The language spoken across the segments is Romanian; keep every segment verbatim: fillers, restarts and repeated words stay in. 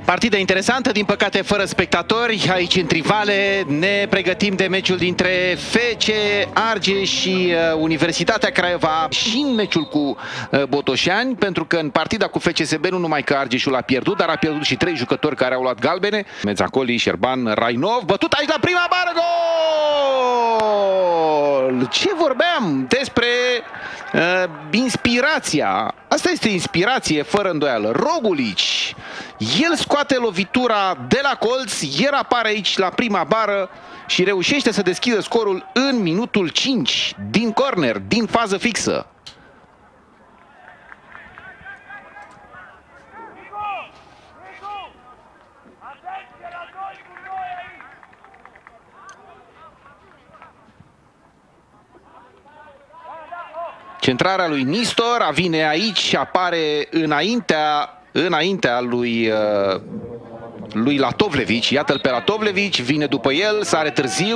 Partidă interesantă, din păcate fără spectatori. Aici în Trivale ne pregătim de meciul dintre F C Argeș și uh, Universitatea Craiova și în meciul cu uh, Botoșani, pentru că în partida cu F C S B nu numai că Argeșul a pierdut, dar a pierdut și trei jucători care au luat galbene. Mezacoli, Șerban, Rainov, bătut aici la prima bară, gol! Ce vorbeam despre uh, inspirația? Asta este inspirație fără îndoială. Robulici, el scoate lovitura de la colț, el apare aici la prima bară și reușește să deschidă scorul în minutul cinci, din corner, din fază fixă. Centrarea lui Nistor vine aici, apare înaintea, înaintea lui, uh, lui Latovlevici. Iată-l pe Latovlevici, vine după el, sare târziu.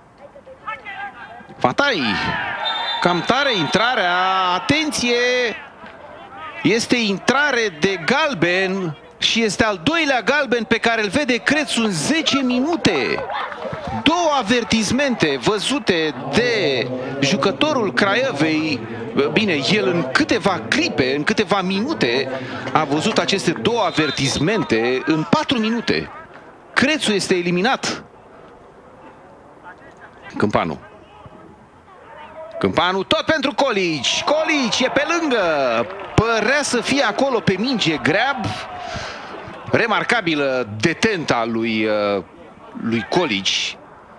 Fatai, cam tare intrarea, atenție, este intrare de galben și este al doilea galben pe care îl vede Crețu în zece minute. Două avertismente văzute de jucătorul Craiovei. Bine, el în câteva clipe, în câteva minute a văzut aceste două avertismente în patru minute. Crețu este eliminat. Câmpanu. Câmpanu tot pentru Colici. Colici e pe lângă. Părea să fie acolo pe minge Greab. Remarcabilă detenta lui, lui Colici.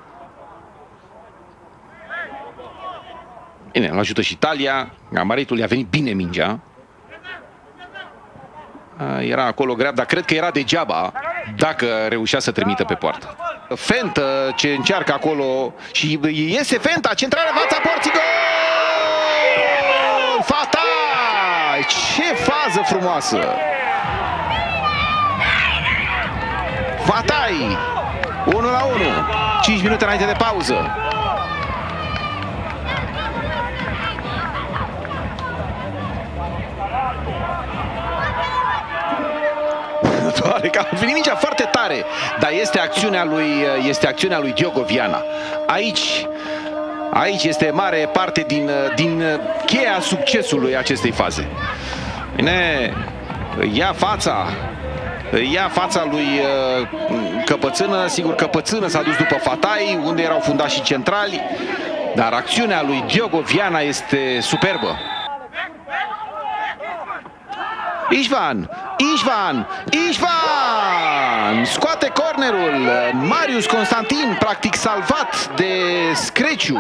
Bine, îl ajută și Italia. Gamaritul i-a venit bine mingea. Era acolo Greab, dar cred că era degeaba dacă reușea să trimită pe poartă. Fentă ce încearcă acolo și iese Fenta, centrarea în fața porții, gol! Fatai! Ce fază frumoasă! Fatai! unu la unu, cinci minute înainte de pauză. Doare că a venit mingea foarte tare, dar este acțiunea lui, este acțiunea lui Diogo Viana. Aici, aici este mare parte din, din cheia succesului acestei faze. Bine, ia fața, ia fața lui Căpățână. Sigur, Căpățână s-a dus după Fatai, unde erau fundașii centrali, dar acțiunea lui Diogo Viana este superbă. Ișvan, Ișvan, Ișvan scoate cornerul. Marius Constantin practic salvat de Screciu.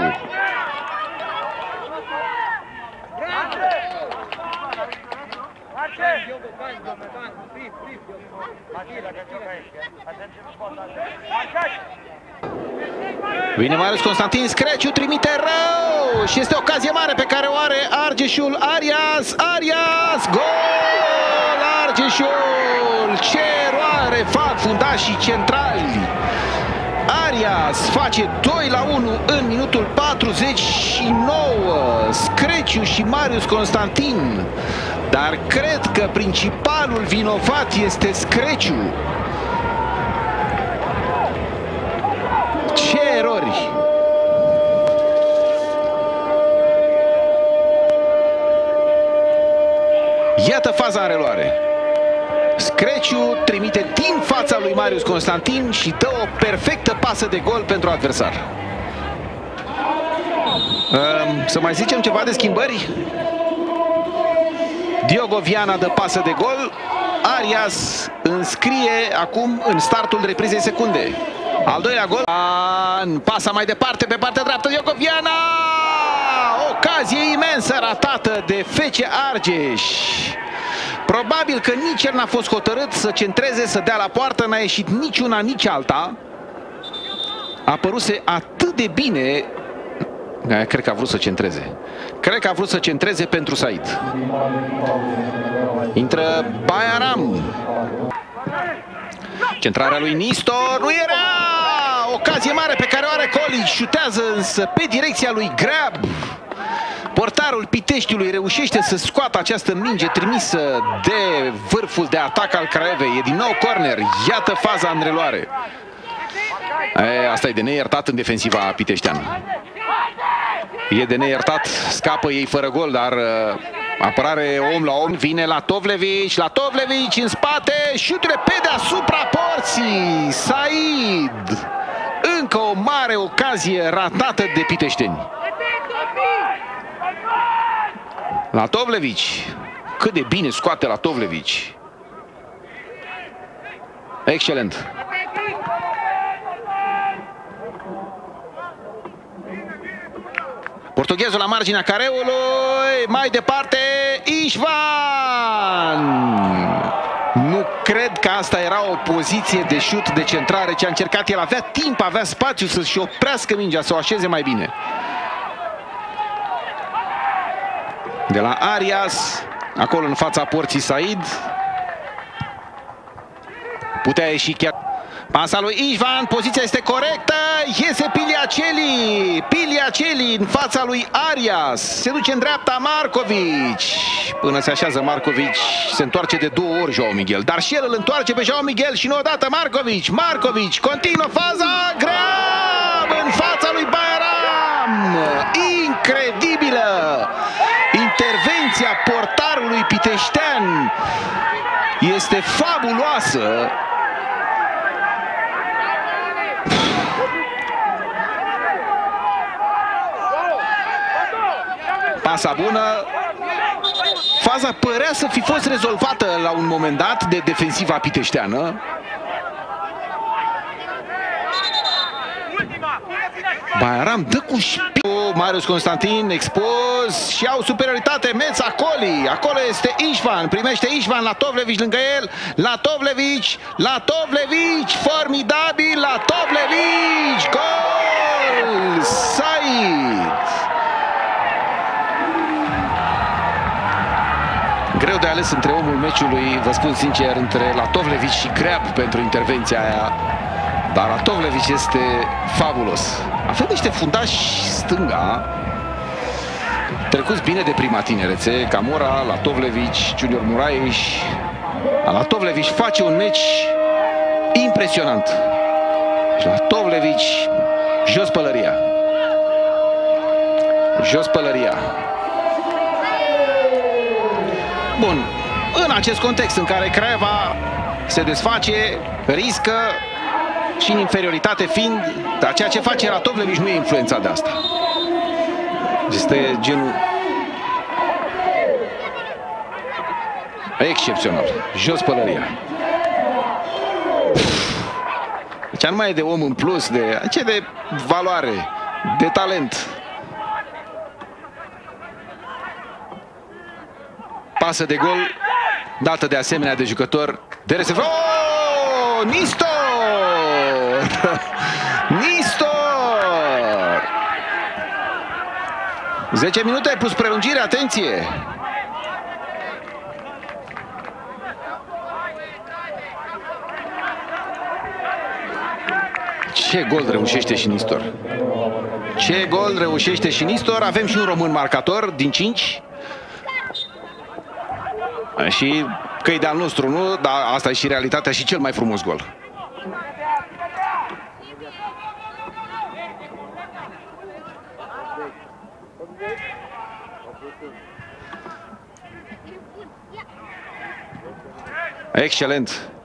Vine Marius Constantin, Screciu trimite rău și este o ocazie mare pe care o are Argeșul. Arias, Arias, gol! Argeșul! Ce eroare fac fundașii centrali! Arias face doi la unu în minutul patruzeci și nouă. Screciu și Marius Constantin. Dar cred că principalul vinovat este Screciu. Ce erori! Iată faza în reluare. Screciu trimite din fața lui Marius Constantin și dă o perfectă pasă de gol pentru adversar. Să mai zicem ceva de schimbări? Diogo Viana dă pasă de gol. Arias înscrie acum în startul reprizei secunde. Al doilea gol. Pasa mai departe pe partea dreaptă. Diogo Viana! Ocazie imensă ratată de F C Argeș. Probabil că nici el n-a fost hotărât să centreze, să dea la poartă. N-a ieșit nici una, nici alta. A păruse atât de bine. Cred că a vrut să centreze. Cred că a vrut să centreze pentru Said. Intră Bayaram. Centrarea lui Nistor. Nu era! Ocazie mare pe care o are Colici. Șutează însă pe direcția lui Greab. Portarul Piteștiului reușește să scoată această minge trimisă de vârful de atac al Craiovei. E din nou corner. Iată faza în reluare. E, asta e de neiertat în defensiva piteșteană. E de neiertat. Scapă ei fără gol, dar uh, apărare om la om. Vine la Tovlevici. La Tovlevici în spate. Șuturile pe deasupra porții. Said. Încă o mare ocazie ratată de piteșteni. La Tovlevici. Cât de bine scoate la Tovlevici. Excelent. Portughezul la marginea careului. Mai departe Ișvan. Nu cred că asta era o poziție de șut de centrare ce a încercat el. Avea timp, avea spațiu să-și oprească mingea, să o așeze mai bine. De la Arias, acolo în fața porții Said. Putea ieși chiar. Pasa lui Ișvan, poziția este corectă, iese Piliaceli, Piliaceli în fața lui Arias, se duce în dreapta Marcovici, până se așează Marcovici, se întoarce de două ori João Miguel, dar și el îl întoarce pe João Miguel și nu odată Marcovici, Marcovici, continuă faza, grea în fața lui Bayram, incredibilă, intervenția portarului piteștean este fabuloasă. Pasa bună. Faza părea să fi fost rezolvată la un moment dat de defensiva piteșteană. Bayram dă cu șpiu. Marius Constantin expus și au superioritate Meța Coli. Acolo este Ișvan. Primește Ișvan la Tovlevici lângă el. La Tovlevici. La Tovlevici. Formidabil. La Tovlevici. Gol! Said. Greu de ales între omul meciului, vă spun sincer, între Latovlevici și Creab pentru intervenția aia. Dar Latovlevici este fabulos. Avem niște fundași stânga trecuți bine de prima tinerețe. Camora, Latovlevici, Junior Muraieș. Latovlevici face un meci impresionant. Și Latovlevici, jos pălăria. Jos pălăria. Bun, în acest context în care Craiova se desface, riscă și în inferioritate fiind, dar ceea ce face Latovlevici nu e influența de asta. Este genul excepțional. Jos pălăria. Deci nu mai e de om în plus, de, ce de valoare, de talent. Pasă de gol, dată de asemenea de jucător de reservă. Oh! Nistor! Nistor! zece minute plus prelungire, atenție! Ce gol reușește și Nistor! Ce gol reușește și Nistor! Avem și un român marcator din cinci. Și că e de-al nostru, nu? Dar asta e și realitatea și cel mai frumos gol. Excelent!